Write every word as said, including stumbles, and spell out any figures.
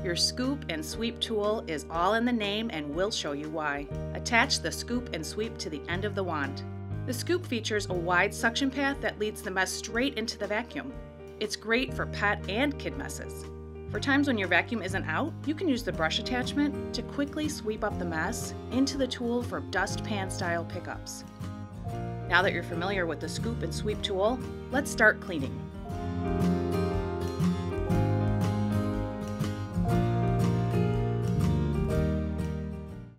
Your scoop and sweep tool is all in the name, and we'll show you why. Attach the scoop and sweep to the end of the wand. The scoop features a wide suction path that leads the mess straight into the vacuum. It's great for pet and kid messes. For times when your vacuum isn't out, you can use the brush attachment to quickly sweep up the mess into the tool for dustpan style pickups. Now that you're familiar with the scoop and sweep tool, let's start cleaning.